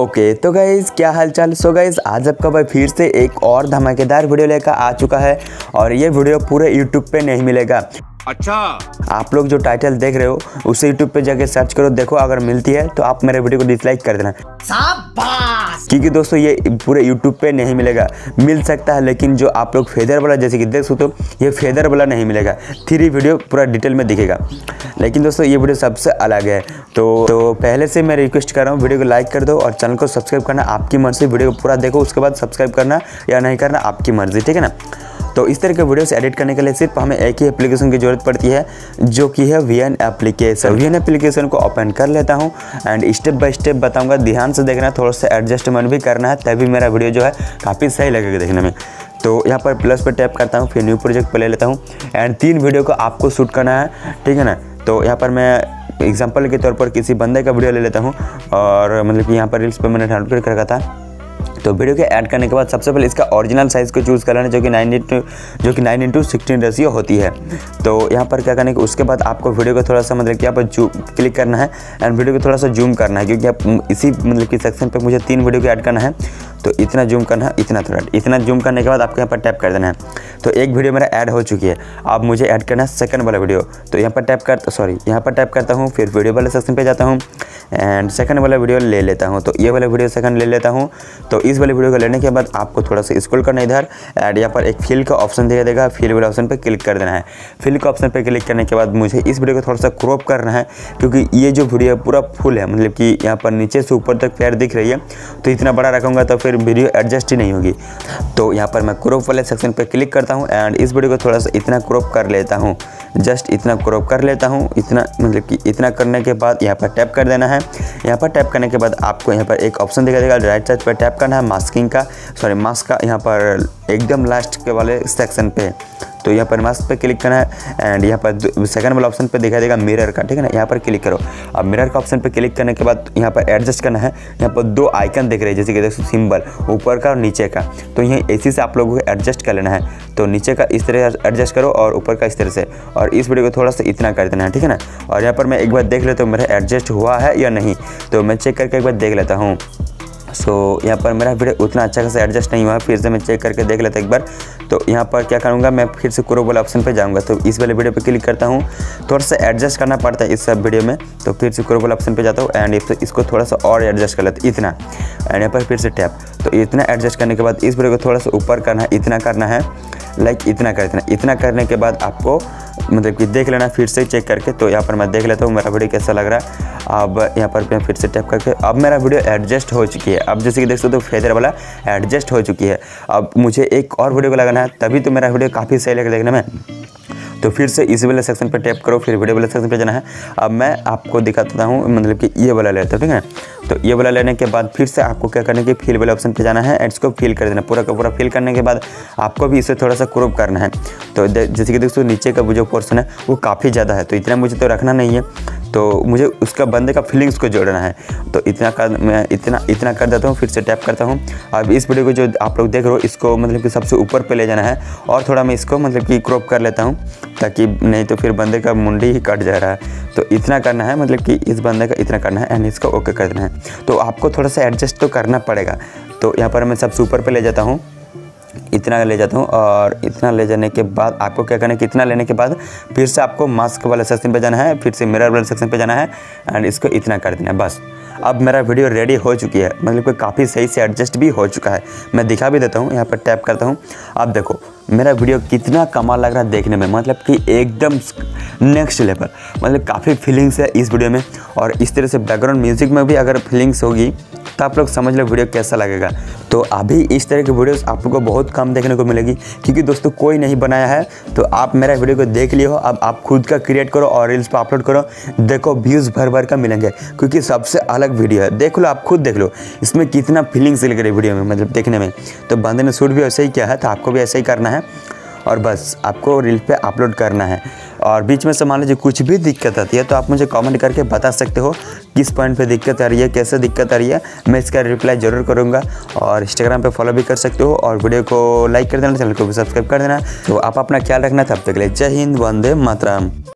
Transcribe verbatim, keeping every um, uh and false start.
Okay तो guys क्या हालचाल। सो गाइज़ आज आपका भाई फिर से एक और धमाकेदार वीडियो लेकर आ चुका है और ये वीडियो पूरे यूट्यूब पे नहीं मिलेगा। अच्छा आप लोग जो टाइटल देख रहे हो उसे यूट्यूब पे जाके सर्च करो, देखो अगर मिलती है तो आप मेरे वीडियो को डिसलाइक कर देना। शाबाश। क्योंकि दोस्तों ये पूरे यूट्यूब पे नहीं मिलेगा, मिल सकता है लेकिन जो आप लोग फेदर वाला जैसे कि देख सकते हो ये फेदर वाला नहीं मिलेगा, थ्री वीडियो पूरा डिटेल में दिखेगा। लेकिन दोस्तों ये वीडियो सबसे अलग है। तो तो पहले से मैं रिक्वेस्ट कर रहा हूँ वीडियो को लाइक कर दो और चैनल को सब्सक्राइब करना आपकी मर्जी। वीडियो को पूरा देखो उसके बाद सब्सक्राइब करना या नहीं करना आपकी मर्जी, ठीक है ना। तो इस तरह के वीडियोस एडिट करने के लिए सिर्फ हमें एक ही एप्लीकेशन की ज़रूरत पड़ती है जो कि है V N application. V N application को ओपन कर लेता हूं एंड स्टेप बाय स्टेप बताऊंगा, ध्यान से देखना, थोड़ा सा एडजस्टमेंट भी करना है तभी मेरा वीडियो जो है काफ़ी सही लगेगा देखने में। तो यहाँ पर प्लस पर टैप करता हूँ, फिर न्यू प्रोजेक्ट पर ले लेता हूँ एंड तीन वीडियो को आपको शूट करना है, ठीक है ना। तो यहाँ पर मैं एग्जाम्पल के तौर पर किसी बंदे का वीडियो ले लेता हूँ और मतलब कि यहाँ पर रील्स पर मैंने डाउनलोड कर रखा था। तो वीडियो के ऐड करने के बाद सबसे पहले इसका ओरिजिनल साइज़ को चूज़ कर लेना जो कि नाइन इंटू जो कि नाइन इंटू सिक्सटीन रेशियो होती है। तो यहाँ पर क्या करने के उसके बाद आपको वीडियो को थोड़ा सा मतलब कि यहाँ पर जूम क्लिक करना है एंड वीडियो को थोड़ा सा जूम करना है, क्योंकि आप इसी मतलब कि सेक्शन पे मुझे तीन वीडियो को ऐड करना है। तो इतना जूम करना है, इतना थोड़ा इतना जूम करने के बाद आपको यहाँ पर टैप कर देना है। तो एक वीडियो मेरा ऐड हो चुकी है, अब मुझे ऐड करना है सेकंड वाला वीडियो। तो यहाँ पर टैप कर सॉरी यहाँ पर टैप करता हूँ, फिर वीडियो वाले सेक्शन पे जाता हूँ एंड सेकंड वाला वीडियो ले लेता हूँ। तो ये वाला वीडियो सेकंड ले लेता हूँ। तो इस वाले वीडियो को लेने के बाद आपको थोड़ा सा स्क्रॉल करना इधर एंड यहाँ पर एक फिल का ऑप्शन दिखा देगा, फिल वाले ऑप्शन पे क्लिक कर देना है। फिल का ऑप्शन पे क्लिक करने के बाद मुझे इस वीडियो को थोड़ा सा क्रॉप करना है, क्योंकि ये जो वीडियो पूरा फुल है, मतलब कि यहाँ पर नीचे से ऊपर तक पैर दिख रही है। तो इतना बड़ा रखूँगा तो फिर वीडियो एडजस्ट ही नहीं होगी। तो यहाँ पर मैं क्रॉप वाले सेक्शन पे क्लिक करता हूँ एंड इस वीडियो को थोड़ा सा इतना क्रॉप कर लेता हूँ, जस्ट इतना क्रॉप कर लेता हूँ। इतना मतलब कि इतना करने के बाद यहाँ पर टैप कर देना है। यहाँ पर टैप करने के बाद आपको यहाँ पर एक ऑप्शन दिखा देगा, राइट साइड पर टैप करना है मास्किंग का सॉरी मास्क का, यहाँ पर एकदम लास्ट के वाले सेक्शन पे। तो यहाँ पर मास्क पे क्लिक करना है एंड यहाँ पर सेकंड वाला ऑप्शन पे दिखा देगा मिरर का, ठीक है ना। यहाँ पर क्लिक करो। अब मिरर का ऑप्शन पे क्लिक करने के बाद यहाँ पर एडजस्ट करना है। यहाँ पर दो आइकन दिख रहे हैं जैसे कि देखो सिंबल ऊपर का और नीचे का। तो यही इसी से आप लोगों को एडजस्ट कर लेना है। तो नीचे का इस तरह एडजस्ट करो और ऊपर का इस तरह से, और इस वीडियो को थोड़ा सा इतना कर देना है, ठीक है ना। और यहाँ पर मैं एक बार देख लेता हूँ मेरा एडजस्ट हुआ है या नहीं, तो मैं चेक करके एक बार देख लेता हूँ। सो so, यहाँ पर मेरा वीडियो उतना अच्छा खासा एडजस्ट नहीं हुआ, फिर से मैं चेक करके देख लेता एक बार। तो यहाँ पर क्या करूँगा, मैं फिर से क्रॉप वाले ऑप्शन पे जाऊँगा। तो इस वाले वीडियो पे क्लिक करता हूँ, थोड़ा सा एडजस्ट करना पड़ता है इस सब वीडियो में। तो फिर से क्रॉप वाले ऑप्शन पे जाता हूँ एंड इसको थोड़ा सा और एडजस्ट कर लेता इतना एंड यहाँ पर फिर से टैप। तो इतना एडजस्ट करने के बाद इस वीडियो को थोड़ा सा ऊपर करना है, इतना करना है, लाइक इतना कर देना। इतना करने के बाद आपको मतलब कि देख लेना फिर से चेक करके। तो यहाँ पर मैं देख लेता हूँ मेरा वीडियो कैसा लग रहा है। अब यहाँ पर मैं फिर से टैप करके अब मेरा वीडियो एडजस्ट हो चुकी है। अब जैसे कि देख सकते हो फेदर वाला एडजस्ट हो चुकी है। अब मुझे एक और वीडियो को लगाना है, तभी तो मेरा वीडियो काफ़ी सही लगेगा देखने में। तो फिर से इस वाले सेक्शन पर टैप करो, फिर वीडियो वाले सेक्शन पे जाना है। अब मैं आपको दिखाता हूँ मतलब कि ये वाला लेता हूँ, ठीक है। तो ये वाला लेने के बाद फिर से आपको क्या करना है कि फिल वाले ऑप्शन पे जाना है एंड इसको फिल कर देना। पूरा का पूरा फिल करने के बाद आपको भी इसे थोड़ा सा क्रॉप करना है। तो जैसे कि देखो नीचे का जो पोर्शन है वो काफ़ी ज़्यादा है, तो इतना मुझे तो रखना नहीं है। तो मुझे उसका बंदे का फीलिंग्स को जोड़ना है। तो इतना कर मैं इतना इतना कर देता हूँ, फिर से टैप करता हूँ। अब इस वीडियो को जो आप लोग देख रहे हो इसको मतलब कि सबसे ऊपर पे ले जाना है और थोड़ा मैं इसको मतलब कि क्रॉप कर लेता हूँ, ताकि नहीं तो फिर बंदे का मुंडी ही कट जा रहा है। तो इतना करना है, मतलब कि इस बंदे का इतना करना है एंड इसको ओके कर देना है। तो आपको थोड़ा सा एडजस्ट तो करना पड़ेगा। तो यहाँ पर मैं सबसे ऊपर पे ले जाता हूँ, इतना ले जाता हूँ और इतना ले जाने के बाद आपको क्या करना है कि इतना लेने के बाद फिर से आपको मास्क वाले सेक्शन पे जाना है, फिर से मिरर वाले सेक्शन पे जाना है एंड इसको इतना कर देना है बस। अब मेरा वीडियो रेडी हो चुकी है, मतलब कि काफ़ी सही से एडजस्ट भी हो चुका है। मैं दिखा भी देता हूँ, यहाँ पर टैप करता हूँ। अब देखो मेरा वीडियो कितना कमाल लग रहा है देखने में, मतलब कि एकदम नेक्स्ट लेवल, मतलब काफ़ी फीलिंग्स है इस वीडियो में। और इस तरह से बैकग्राउंड म्यूजिक में भी अगर फीलिंग्स होगी तो आप लोग समझ लो वीडियो कैसा लगेगा। तो अभी इस तरह की वीडियोस आप लोगों को बहुत कम देखने को मिलेगी, क्योंकि दोस्तों कोई नहीं बनाया है। तो आप मेरा वीडियो को देख लिए हो, अब आप खुद का क्रिएट करो और रील्स पर अपलोड करो, देखो व्यूज़ भर भर का मिलेंगे, क्योंकि सबसे अलग वीडियो है। देख लो, आप खुद देख लो इसमें कितना फीलिंग्स लग रही है वीडियो में, मतलब देखने में। तो बंदे ने शूट भी ऐसे ही किया है, तो आपको भी ऐसे ही करना है और बस आपको रील पे अपलोड करना है। और बीच में से मान लीजिए कुछ भी दिक्कत आती है तो आप मुझे कमेंट करके बता सकते हो किस पॉइंट पे दिक्कत आ रही है, कैसे दिक्कत आ रही है, मैं इसका रिप्लाई ज़रूर करूँगा। और इंस्टाग्राम पे फॉलो भी कर सकते हो और वीडियो को लाइक कर देना, चैनल को भी सब्सक्राइब कर देना। तो आप अपना ख्याल रखना, तब तक के लिए जय हिंद, वंदे मातरम।